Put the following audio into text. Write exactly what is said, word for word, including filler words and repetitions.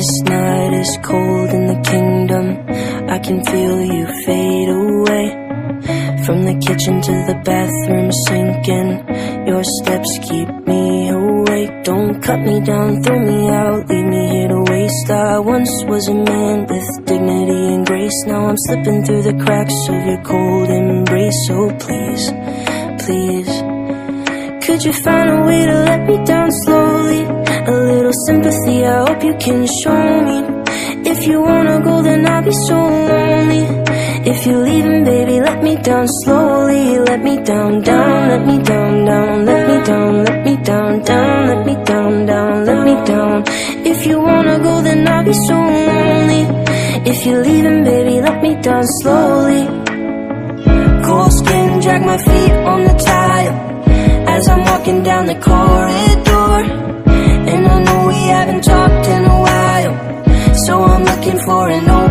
This night is cold in the kingdom. I can feel you fade away. From the kitchen to the bathroom sinking, your steps keep me awake. Don't cut me down, throw me out, leave me here to waste. I once was a man with dignity and grace. Now I'm slipping through the cracks of your cold embrace. So please, please, could you find a way to let me down slowly? A little sympathy, I hope you can show me. If you wanna go, then I'll be so lonely. If you're leaving, baby, let me down slowly. Let me down, down, let me down, down, let me down, let me down, down, let me down, down, let me down. If you wanna go, then I'll be so lonely. If you're leaving, baby, let me down slowly. Cold skin, drag my feet on the tile as I'm walking down the corridor. And I know we haven't talked in a while, so I'm looking for an